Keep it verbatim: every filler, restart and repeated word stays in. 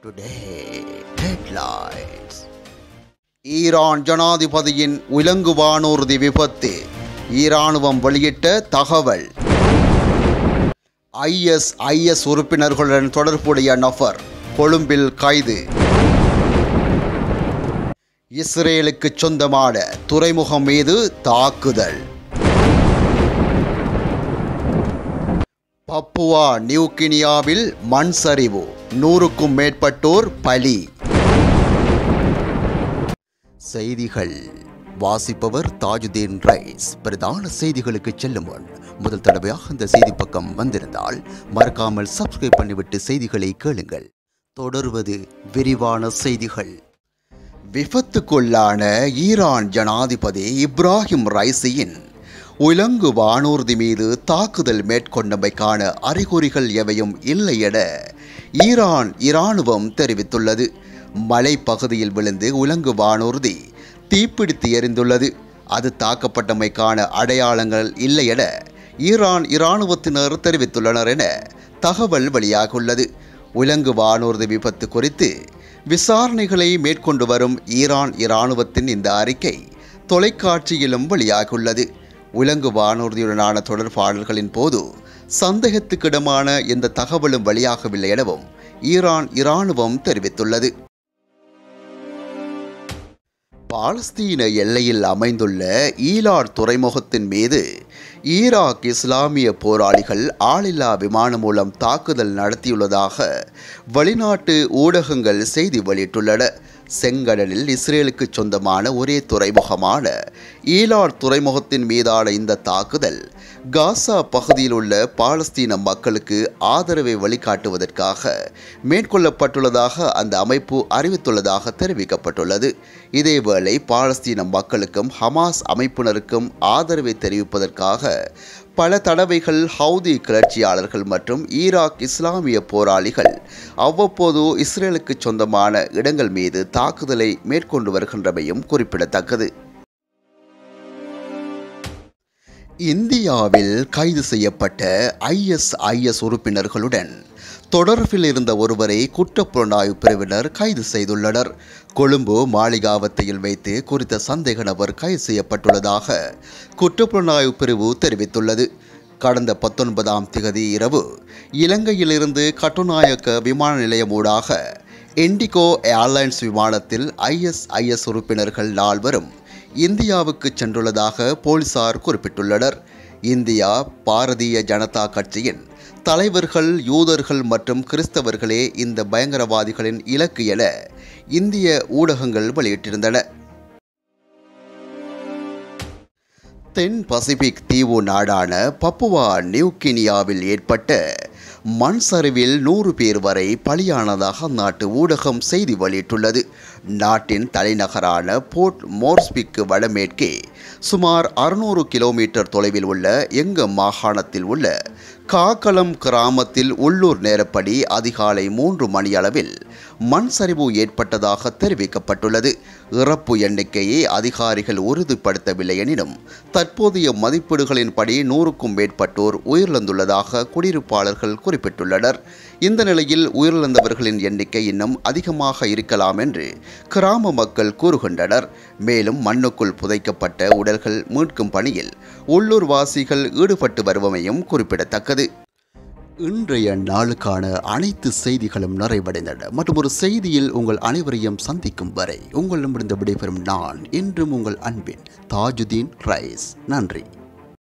Today headlines. Iran ஜனாதிபதியின் உலங்கு வானூர்தி விபத்து, ஈரானுவம் வெளியிட்ட தகவல். ஐஎஸ் ஐஎஸ் உறுப்பினர்களுடன் தொடர்புடைய நபர் கொழும்பில் கைது. இஸ்ரேலுக்கு சொந்தமான துறைமுகம் மீது தாக்குதல். பப்புவா நியூகினியாவில் மண் சரிவு, நூறுக்கும் மேற்பட்டோர் பலி. செய்திகள் வாசிப்பவர் தாஜுதீன் ரைஸ். பிரதான செய்திகளுக்கு செல்லும் முன் முதல் தடவையாக இந்த செய்தி பக்கம் வந்திருந்தால் மறக்காமல் சப்ஸ்கிரைப் பண்ணிவிட்டு செய்திகளை கேளுங்கள். தொடர்வது விரிவான செய்திகள். விபத்துக்குள்ளான ஈரான் ஜனாதிபதி இப்ராஹிம் ரைசியின் உலங்கு வானூர்தி மீது தாக்குதல் மேற்கொண்டமைக்கான அறிகுறிகள் எவையும் இல்லை என ஈரான் இராணுவம் தெரிவித்துள்ளது. மலைப்பகுதியில் விழுந்து உலங்கு வானூர்தி தீப்பிடித்து எரிந்துள்ளது. அது தாக்கப்பட்டமைக்கான அடையாளங்கள் இல்லை என ஈரான் இராணுவத்தினர் தெரிவித்துள்ளனர் என தகவல் வெளியாகியுள்ளது. உலங்கு வானூர்தி விபத்து குறித்து விசாரணைகளை மேற்கொண்டு வரும் ஈரான் இராணுவத்தின் இந்த அறிக்கை தொலைக்காட்சியிலும் வெளியாகியுள்ளது. உலங்கு வானூர்தியுடனான தொடர்பாடல்களின் போது சந்தேகத்துக்கிடமான எந்த தகவலும் வெளியாகவில்லை எனவும் ஈரான் இராணுவம் தெரிவித்துள்ளது. பாலஸ்தீன எல்லையில் அமைந்துள்ள ஈலாட் துறைமுகத்தின் மீது ஈராக் இஸ்லாமிய போராளிகள் ஆளில்லா விமானம் மூலம் தாக்குதல் நடத்தியுள்ளதாக வெளிநாட்டு ஊடகங்கள் செய்தி வெளியிட்டுள்ளன. செங்கடலில் இஸ்ரேலுக்கு சொந்தமான ஒரே துறைமுகமான ஈலாட் துறைமுகத்தின் மீதான இந்த தாக்குதல் காசா பகுதியில் உள்ள பாலஸ்தீன மக்களுக்கு ஆதரவை வழிகாட்டுவதற்காக மேற்கொள்ளப்பட்டுள்ளதாக அந்த அமைப்பு அறிவித்துள்ளதாக தெரிவிக்கப்பட்டுள்ளது. இதேவேளை பாலஸ்தீன மக்களுக்கும் ஹமாஸ் அமைப்பினருக்கும் ஆதரவை தெரிவிப்பதற்காக பல தடவைகள் ஹவுதி கிளர்ச்சியாளர்கள் மற்றும் ஈராக் இஸ்லாமிய போராளிகள் அவ்வப்போது இஸ்ரேலுக்கு சொந்தமான இடங்கள் மீது தாக்குதலை மேற்கொண்டு வருகின்றமையும் குறிப்பிடத்தக்கது. இந்தியாவில் கைது செய்யப்பட்ட ஐஎஸ் ஐஎஸ் உறுப்பினர்களுடன் தொடர்பில் இருந்த ஒருவரை குற்றப்புலனாய்வு பிரிவினர் கைது செய்துள்ளனர். கொழும்பு மாளிகாவத்தையில் வைத்து குறித்த சந்தேக நபர் கைது செய்யப்பட்டுள்ளதாக குற்றப்புலனாய்வு பிரிவு தெரிவித்துள்ளது. கடந்த பத்தொன்பதாம் திகதி இரவு இலங்கையிலிருந்து கட்டுநாயக்க விமான நிலையம் ஊடாக இண்டிகோ ஏர்லைன்ஸ் விமானத்தில் ஐஎஸ் ஐஎஸ் உறுப்பினர்கள் நால்வரும் இந்தியாவுக்கு சென்றுள்ளதாக போலீசார் குறிப்பிட்டுள்ளனர். இந்தியா பாரதிய ஜனதா கட்சியின் தலைவர்கள் யூதர்கள் மற்றும் கிறிஸ்தவர்களே இந்த பயங்கரவாதிகளின் இலக்கு என இந்திய ஊடகங்கள் வெளியிட்டிருந்தன. தென் பசிபிக் தீவு நாடான பப்புவா நியூகினியாவில் ஏற்பட்ட மண் சரிவில் நூறு பேர் வரை பலியானதாக அந்நாட்டு ஊடகம் செய்தி வெளியிட்டுள்ளது. நாட்டின் தலைநகரான போர்ட் மோர்ஸ்பிக்கு வடமேற்கே சுமார் அறுநூறு கிலோமீட்டர் தொலைவில் உள்ள எங்க மாகாணத்தில் உள்ள காக்கலம் கிராமத்தில் உள்ளூர் நேரப்படி அதிகாலை மூன்று மணியளவில் மண் சரிவு ஏற்பட்டதாக தெரிவிக்கப்பட்டுள்ளது. இறப்பு எண்ணிக்கையை அதிகாரிகள் உறுதிப்படுத்தவில்லை எனினும் தற்போதைய மதிப்பீடுகளின்படி நூறுக்கும் மேற்பட்டோர் உயிரிழந்துள்ளதாக குடியிருப்பாளர்கள் குறிப்பிட்டுள்ளனர். இந்த நிலையில் உயிரிழந்தவர்களின் எண்ணிக்கை இன்னும் அதிகமாக இருக்கலாம் என்று கிராம மக்கள் கூறுகின்றனர். மேலும் மண்ணுக்குள் புதைக்கப்பட்ட உடல்கள் மீட்கும் பணியில் உள்ளூர் வாசிகள் ஈடுபட்டு வருவமையும் குறிப்பிடத்தக்கது. இன்றைய நாளுக்கான அனைத்து செய்திகளும் நிறைவடைந்தன. மற்றும் ஒரு செய்தியில் உங்கள் அனைவரையும் சந்திக்கும் வரை உங்களிடமிருந்து விடைபெறும் நான் என்றும் உங்கள் அன்பின் தாஜுதீன் ரைஸ். நன்றி.